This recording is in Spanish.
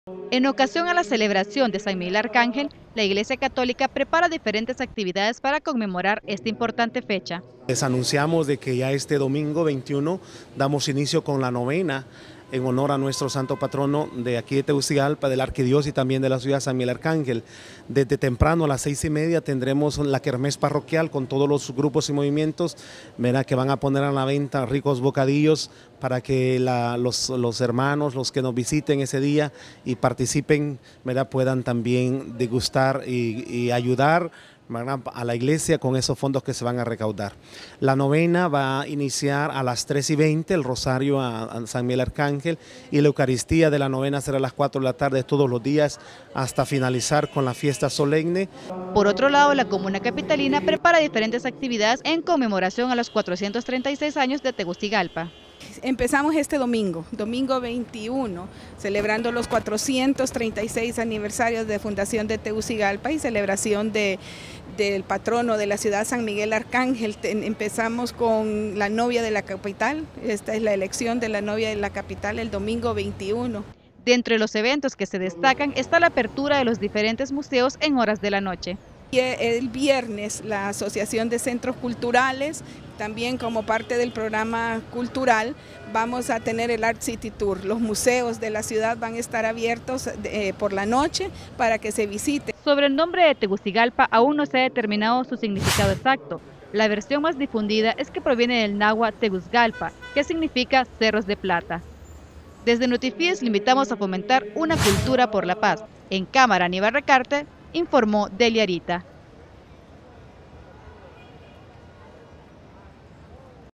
En ocasión a la celebración de San Miguel Arcángel, la Iglesia Católica prepara diferentes actividades para conmemorar esta importante fecha. Les anunciamos de que ya este domingo 21 damos inicio con la novena en honor a nuestro santo patrono de aquí de Tegucigalpa, de la arquidiócesis y también de la ciudad de San Miguel Arcángel. Desde temprano a las 6:30 tendremos la kermés parroquial con todos los grupos y movimientos, ¿verdad?, que van a poner a la venta ricos bocadillos para que los hermanos, los que nos visiten ese día y participen, ¿verdad?, puedan también degustar y ayudar, ¿verdad?, a la iglesia con esos fondos que se van a recaudar. La novena va a iniciar a las 3:20, el rosario a San Miguel Arcángel, y la Eucaristía de la novena será a las 4 de la tarde todos los días hasta finalizar con la fiesta solemne. Por otro lado, la comuna capitalina prepara diferentes actividades en conmemoración a los 436 años de Tegucigalpa. Empezamos este domingo 21, celebrando los 436 aniversarios de fundación de Tegucigalpa y celebración del patrono de la ciudad, San Miguel Arcángel. Empezamos con la novia de la capital. Esta es la elección de la novia de la capital el domingo 21. Dentro de los eventos que se destacan está la apertura de los diferentes museos en horas de la noche. Y el viernes la Asociación de Centros Culturales, también como parte del programa cultural, vamos a tener el Art City Tour. Los museos de la ciudad van a estar abiertos por la noche para que se visite. Sobre el nombre de Tegucigalpa aún no se ha determinado su significado exacto. La versión más difundida es que proviene del náhuatl Tegucigalpa, que significa cerros de plata. Desde Notifies le invitamos a fomentar una cultura por la paz. En cámara, Aníbal Recarte, informó Delia Arita.